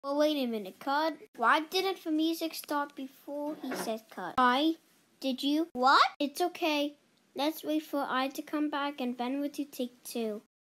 Well, wait a minute, cut. Why didn't the music stop before he said cut? Did you? What? It's okay. Let's wait for I to come back and then we'll do take 2.